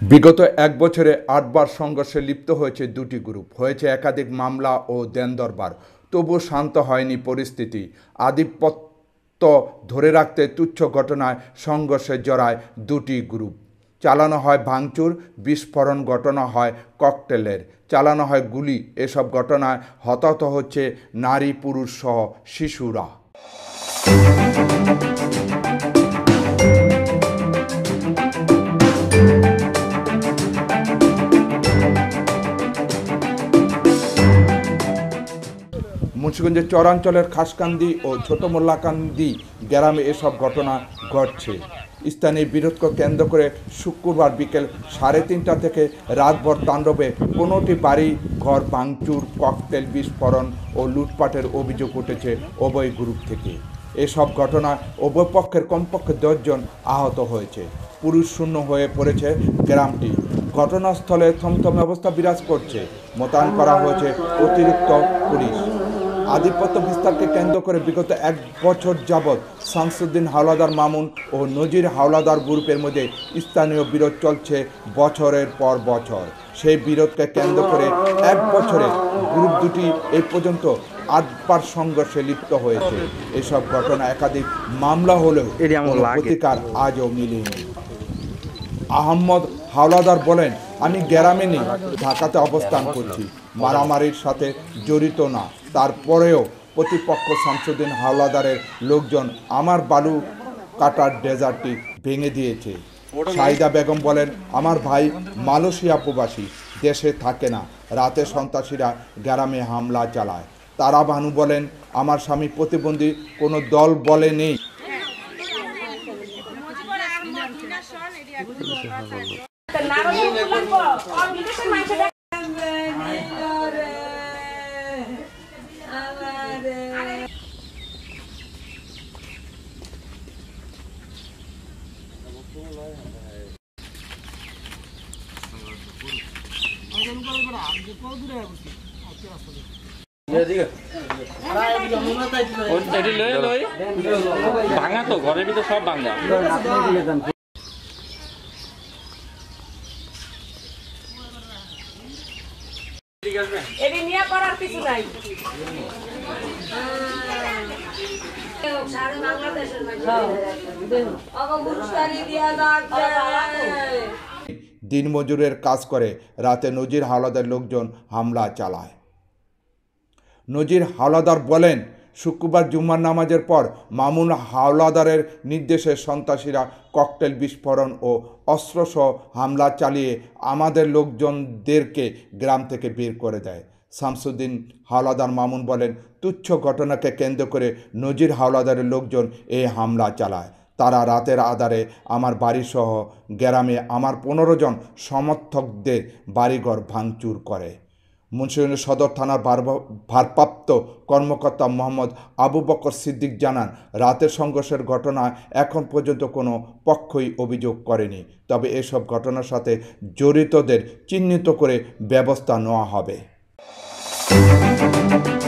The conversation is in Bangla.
বিগত এক বছরে ৮ বার সংঘর্ষে লিপ্ত হয়েছে দুটি গ্রুপ, হয়েছে একাধিক মামলা ও দেনদরবার, তবুও শান্ত হয়নি পরিস্থিতি। আধিপত্য ধরে রাখতে তুচ্ছ ঘটনায় সংঘর্ষে জড়ায় দুটি গ্রুপ। চালানো হয় ভাঙচুর, বিস্ফোরণ, ঘটনা হয় ককটেলের, চালানো হয় গুলি। এসব ঘটনায় হতাহত হচ্ছে নারী, পুরুষ সহ শিশুরা। মুন্সিগঞ্জের চরাঞ্চলের খাসকান্দি ও ছোট মোল্লাকান্দি গ্রামে এসব ঘটনা ঘটছে। স্থানীয় বিরোধকে কেন্দ্র করে শুক্রবার বিকেল 3:30 থেকে রাতভর তাণ্ডবে 15টি বাড়ি ঘর ভাঙচুর, ককটেল বিস্ফোরণ ও লুটপাটের অভিযোগ উঠেছে উভয় গ্রুপ থেকে। এসব ঘটনায় উভয় পক্ষের কমপক্ষে 10 জন আহত হয়েছে। পুলিশ শূন্য হয়ে পড়েছে গ্রামটি। ঘটনাস্থলে থমথমে অবস্থা বিরাজ করছে। মোতায়েন করা হয়েছে অতিরিক্ত পুলিশ। আধিপত্য বিস্তারকে কেন্দ্র করে বিগত এক বছর যাবৎ শামসুদ্দিন হাওলাদার মামুন ও নজির হাওলাদার গ্রুপের মধ্যে স্থানীয় বিরোধ চলছে বছরের পর বছর। সেই বিরোধকে কেন্দ্র করে এক বছরে গ্রুপ দুটি এই পর্যন্ত 8 বার সংঘর্ষে লিপ্ত হয়েছে। এসব ঘটনা একাধিক মামলা হলেও প্রতিকার আজও মিলেনি। আহমদ হাওলাদার বলেন, আমি গ্রামে নেই, ঢাকাতে অবস্থান করছি, মারামারির সাথে জড়িত না। তারপরেও প্রতিপক্ষ শামসুদ্দিন হাওলাদারের লোকজন আমার বালু কাটার ডেজার্টটি ভেঙে দিয়েছে। শাহিদা বেগম বলেন, আমার ভাই মালয়েশিয়া প্রবাসী, দেশে থাকে না। রাতে সন্ত্রাসীরা গ্রামে হামলা চালায়। তারা ভানু বলেন, আমার স্বামী প্রতিবন্ধী, কোনো দল বলে নেই। ভাঙা তো ঘরের ভিতরে সব ভাঙা। এটি নিয়ে করার কিছু নাই। দিনমজুরের কাজ করে রাতে নজির হাওলাদার লোকজন হামলা চালায়। নজির হাওলাদার বলেন, শুক্রবার জুম্মার নামাজের পর মামুন হাওলাদারের নির্দেশে সন্ত্রাসীরা ককটেল বিস্ফোরণ ও অস্ত্রসহ হামলা চালিয়ে আমাদের লোকজনদেরকে গ্রাম থেকে বের করে দেয়। শামসুদ্দিন হাওলাদার মামুন বলেন, তুচ্ছ ঘটনাকে কেন্দ্র করে নজির হাওলাদারের লোকজন এই হামলা চালায়। তারা রাতের আধারে আমার বাড়িসহ গ্রামে আমার 15 জন সমর্থকদের বাড়িঘর ভাঙচুর করে। মুন্সিগঞ্জ সদর থানার ভারপ্রাপ্ত কর্মকর্তা মোহাম্মদ আবু বকর সিদ্দিক জানান, রাতের সংঘর্ষের ঘটনায় এখন পর্যন্ত কোনো পক্ষই অভিযোগ করেনি। তবে এসব ঘটনার সাথে জড়িতদের চিহ্নিত করে ব্যবস্থা নেওয়া হবে।